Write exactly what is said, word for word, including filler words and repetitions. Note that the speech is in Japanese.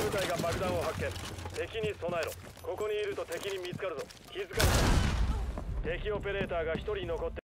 部隊が爆弾を発見。敵に備えろ。ここにいると敵に見つかるぞ。気づかれた。敵オペレーターが一人残って